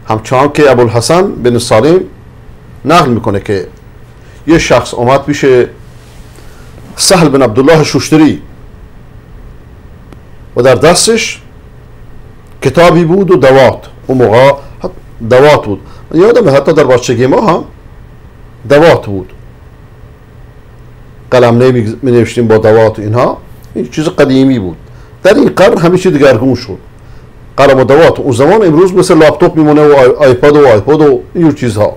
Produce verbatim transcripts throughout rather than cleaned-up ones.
همچنان که ابوالحسن بن سالم نقل میکنه که یه شخص اومد پیش سهل بن عبدالله شوشتری و در دستش کتابی بود و دوات. اون موقع دوات بود، یادم حتی در بچگی ما هم دوات بود، قلم نمی نوشتیم با دوات و اینها. این چیز قدیمی بود. در این قرن همه چیز دگرگون شد. قلم و دوات اون زمان امروز مثل لپتاپ میمونه و آیپاد و آیپاد و این چیزها.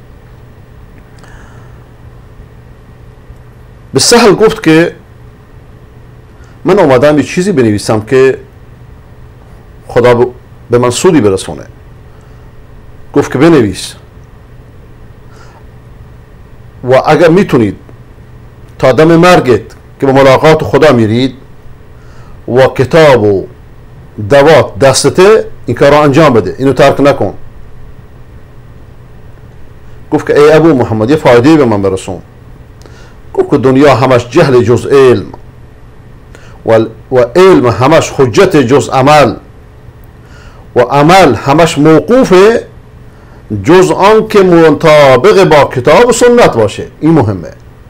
به سهل گفت که من اومدم یه چیزی بنویسم که خدا به من سودی برسونه. گفت که بنویس و اگر میتونید تا دم مرگت که به ملاقات خدا میرید و کتاب و دوات دستته، این کار رو انجام بده، اینو ترک نکن. گفت که ای ابو محمد یه فایده به من برسون. گفت که دنیا همش جهل جز علم و, و علم همش حجت جز عمل و عمل همش موقوفه جز آن که مطابق با کتاب و سنت باشه. این مهمه.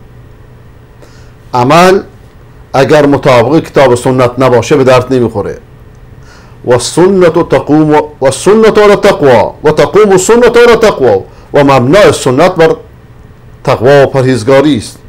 عمل اگر مطابق کتاب و سنت نباشه به درد نمیخوره. و سنت تقوم و سنت على تقوا و تقوم سنت على تقوا و مبنای سنت بر تقوا و پرهیزگاری است.